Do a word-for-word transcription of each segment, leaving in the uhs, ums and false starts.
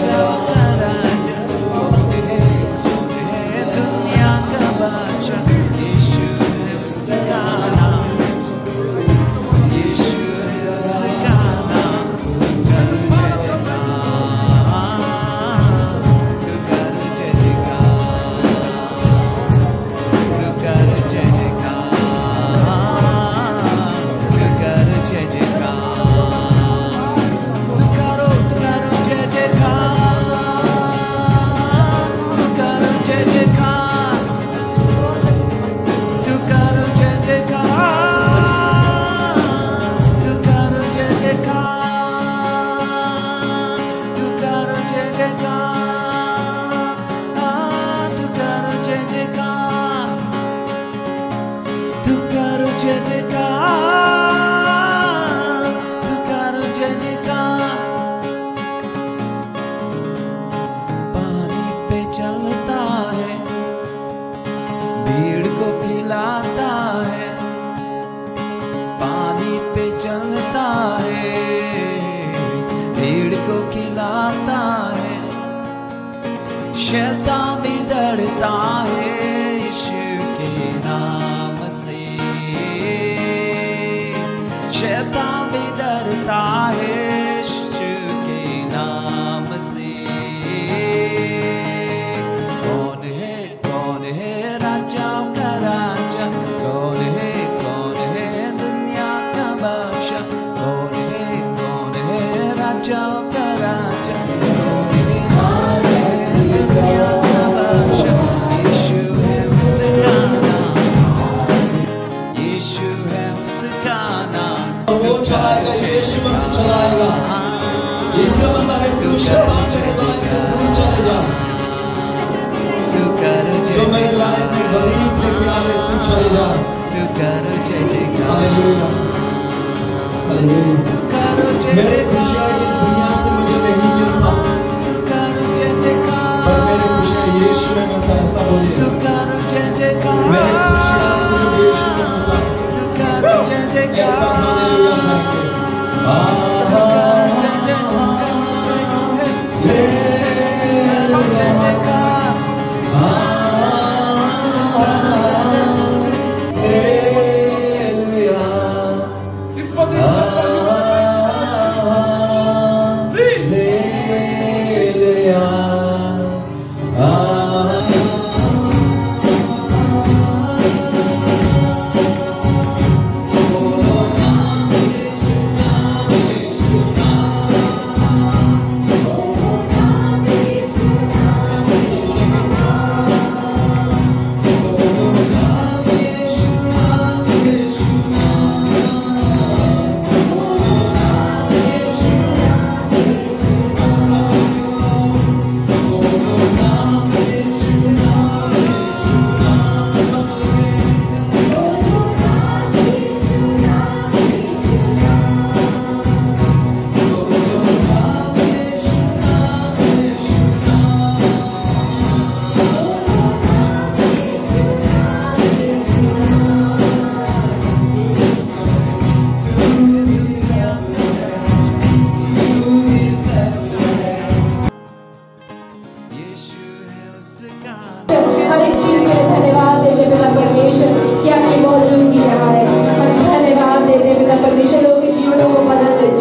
शैतान भी डरता है यीशु के नाम से, शैतान भी डरता है यीशु के नाम से। कौन है कौन है राजाओं का राजा, कौन है कौन है दुनिया का बादशाह, कौन है कौन है राजाओं का राजा, कौन है दुनिया का बादशाह। यीशु है उसका नाम, यीशु है उसका नाम। वो चलाएगा, यीशु मसीह चलाएगा। इसका मतलब है तू शैतान के लाइफ से दूर चले जा। तू कर जो मेरे लाइफ में गरीब लेके आ रहे तू चले जा। तू कर जय जयकार, हालेलुया हालेलुया। तू कर जय मेरे खुशियाँ इस दुनिया से मुझे नहीं मिलता, तू कर जय जयकार, पर मेरे खुशियाँ यीशु में मिलता। ऐसा बोलिए, तू कर जय जयकार, मेरे खुशियाँ सिर्फ यीशु में मिलता। तू कर जय जयकार, ऐसा हालेलुया करके तू कर जय जयकार, जय जयकार।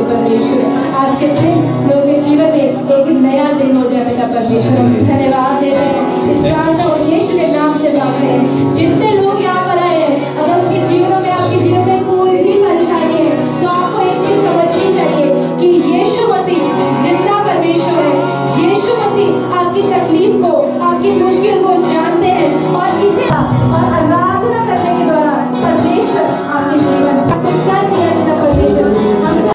आज के दिन लोगों के जीवन में एक नया दिन हो जाए बेटा परमेश्वर, धन्यवाद।